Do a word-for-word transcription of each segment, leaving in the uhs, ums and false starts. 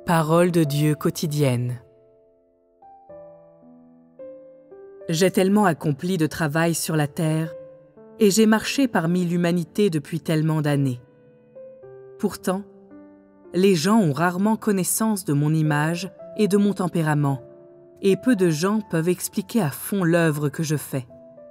Parole de Dieu quotidienne. J'ai tellement accompli de travail sur la terre et j'ai marché parmi l'humanité depuis tellement d'années. Pourtant, les gens ont rarement connaissance de mon image et de mon tempérament, et peu de gens peuvent expliquer à fond l'œuvre que je fais.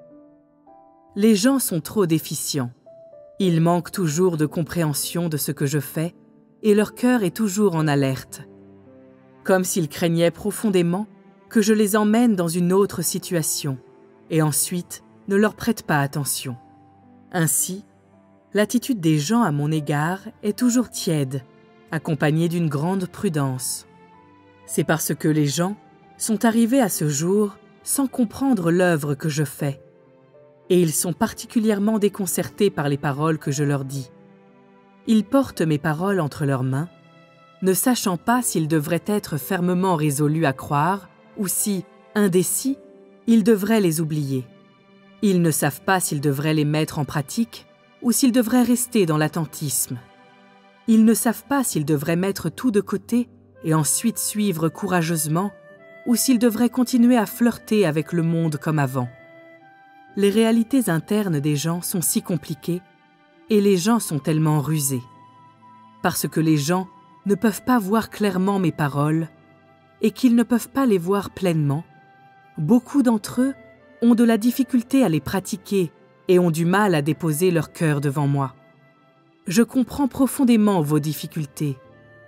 Les gens sont trop déficients. Ils manquent toujours de compréhension de ce que je fais et leur cœur est toujours en alerte, comme s'ils craignaient profondément que je les emmène dans une autre situation et ensuite ne leur prête pas attention. Ainsi, l'attitude des gens à mon égard est toujours tiède, accompagnée d'une grande prudence. C'est parce que les gens sont arrivés à ce jour sans comprendre l'œuvre que je fais, et ils sont particulièrement déconcertés par les paroles que je leur dis. Ils portent mes paroles entre leurs mains, ne sachant pas s'ils devraient être fermement résolus à croire ou si, indécis, ils devraient les oublier. Ils ne savent pas s'ils devraient les mettre en pratique ou s'ils devraient rester dans l'attentisme. Ils ne savent pas s'ils devraient mettre tout de côté et ensuite suivre courageusement ou s'ils devraient continuer à flirter avec le monde comme avant. Les réalités internes des gens sont si compliquées et les gens sont tellement rusés. Parce que les gens ne peuvent pas voir clairement mes paroles et qu'ils ne peuvent pas les voir pleinement, beaucoup d'entre eux ont de la difficulté à les pratiquer et ont du mal à déposer leur cœur devant moi. Je comprends profondément vos difficultés.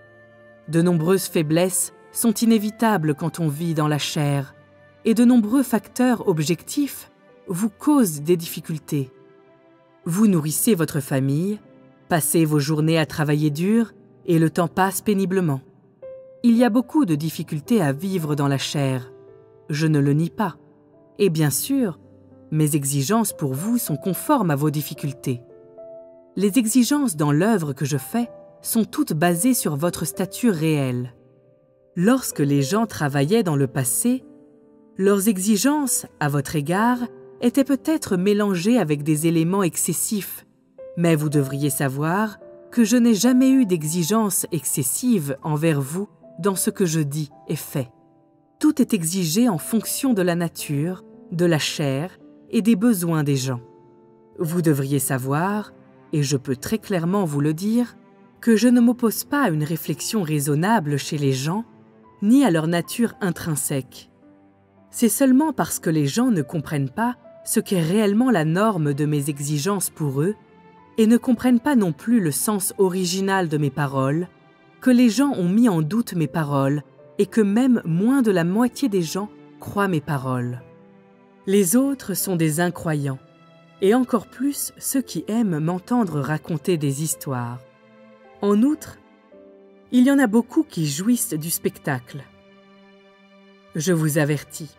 De nombreuses faiblesses sont inévitables quand on vit dans la chair et de nombreux facteurs objectifs vous causent des difficultés. Vous nourrissez votre famille, passez vos journées à travailler dur et le temps passe péniblement. Il y a beaucoup de difficultés à vivre dans la chair, je ne le nie pas. Et bien sûr, mes exigences pour vous sont conformes à vos difficultés. Les exigences dans l'œuvre que je fais sont toutes basées sur votre statut réel. Lorsque les gens travaillaient dans le passé, leurs exigences à votre égard étaient peut-être mélangées avec des éléments excessifs, mais vous devriez savoir que je n'ai jamais eu d'exigence excessive envers vous dans ce que je dis et fais. Tout est exigé en fonction de la nature, de la chair et des besoins des gens. Vous devriez savoir, et je peux très clairement vous le dire, que je ne m'oppose pas à une réflexion raisonnable chez les gens, ni à leur nature intrinsèque. C'est seulement parce que les gens ne comprennent pas ce qu'est réellement la norme de mes exigences pour eux et ne comprennent pas non plus le sens original de mes paroles, que les gens ont mis en doute mes paroles et que même moins de la moitié des gens croient mes paroles. Les autres sont des incroyants, et encore plus ceux qui aiment m'entendre raconter des histoires. En outre, il y en a beaucoup qui jouissent du spectacle. Je vous avertis.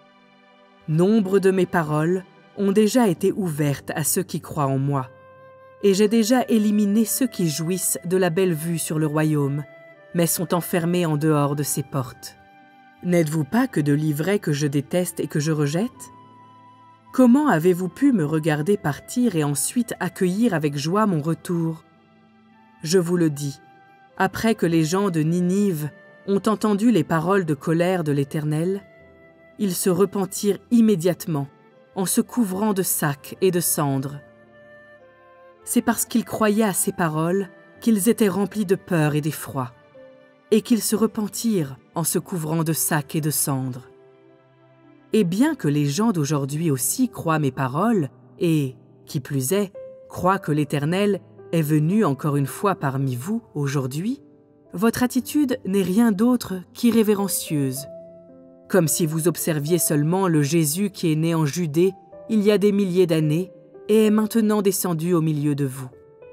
Nombre de mes paroles ont déjà été ouvertes à ceux qui croient en moi, et j'ai déjà éliminé ceux qui jouissent de la belle vue sur le royaume, mais sont enfermés en dehors de ses portes. N'êtes-vous pas que de l'ivraie que je déteste et que je rejette? Comment avez-vous pu me regarder partir et ensuite accueillir avec joie mon retour? Je vous le dis, après que les gens de Ninive ont entendu les paroles de colère de l'Éternel, ils se repentirent immédiatement en se couvrant de sacs et de cendres. C'est parce qu'ils croyaient à ces paroles qu'ils étaient remplis de peur et d'effroi, et qu'ils se repentirent en se couvrant de sacs et de cendres. Et bien que les gens d'aujourd'hui aussi croient mes paroles, et, qui plus est, croient que l'Éternel est venu encore une fois parmi vous aujourd'hui, votre attitude n'est rien d'autre qu'irrévérencieuse, comme si vous observiez seulement le Jésus qui est né en Judée il y a des milliers d'années et est maintenant descendu au milieu de vous.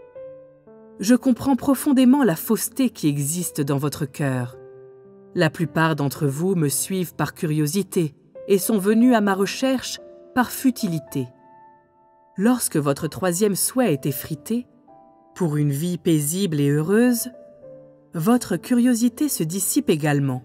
Je comprends profondément la fausseté qui existe dans votre cœur. La plupart d'entre vous me suivent par curiosité et sont venus à ma recherche par futilité. Lorsque votre troisième souhait est effrité, pour une vie paisible et heureuse, votre curiosité se dissipe également.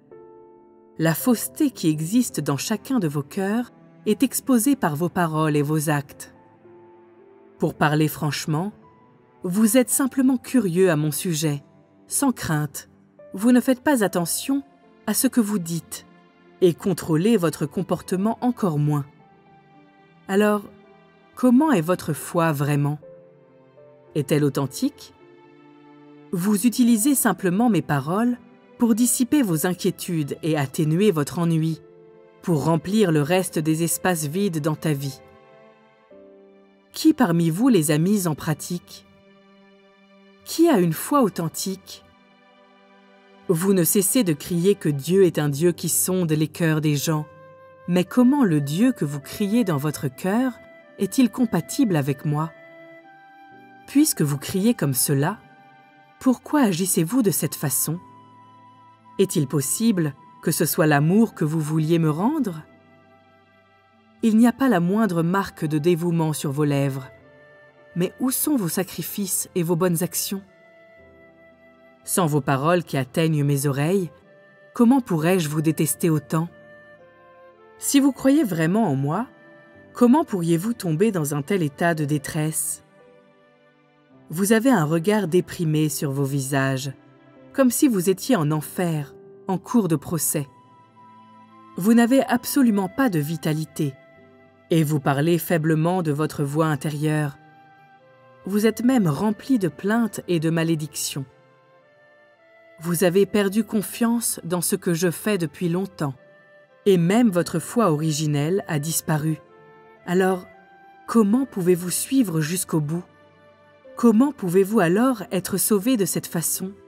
La fausseté qui existe dans chacun de vos cœurs est exposée par vos paroles et vos actes. Pour parler franchement, vous êtes simplement curieux à mon sujet, sans crainte, vous ne faites pas attention à ce que vous dites et contrôlez votre comportement encore moins. Alors, comment est votre foi vraiment? Est-elle authentique? Vous utilisez simplement mes paroles pour dissiper vos inquiétudes et atténuer votre ennui, pour remplir le reste des espaces vides dans ta vie. Qui parmi vous les a mis en pratique? Qui a une foi authentique? Vous ne cessez de crier que Dieu est un Dieu qui sonde les cœurs des gens, mais comment le Dieu que vous criez dans votre cœur est-il compatible avec moi? Puisque vous criez comme cela, pourquoi agissez-vous de cette façon? Est-il possible que ce soit l'amour que vous vouliez me rendre? Il n'y a pas la moindre marque de dévouement sur vos lèvres. Mais où sont vos sacrifices et vos bonnes actions? Sans vos paroles qui atteignent mes oreilles, comment pourrais-je vous détester autant? Si vous croyez vraiment en moi, comment pourriez-vous tomber dans un tel état de détresse? Vous avez un regard déprimé sur vos visages, comme si vous étiez en enfer, en cours de procès. Vous n'avez absolument pas de vitalité, et vous parlez faiblement de votre voix intérieure. Vous êtes même rempli de plaintes et de malédictions. Vous avez perdu confiance dans ce que je fais depuis longtemps, et même votre foi originelle a disparu. Alors, comment pouvez-vous suivre jusqu'au bout? Comment pouvez-vous alors être sauvé de cette façon?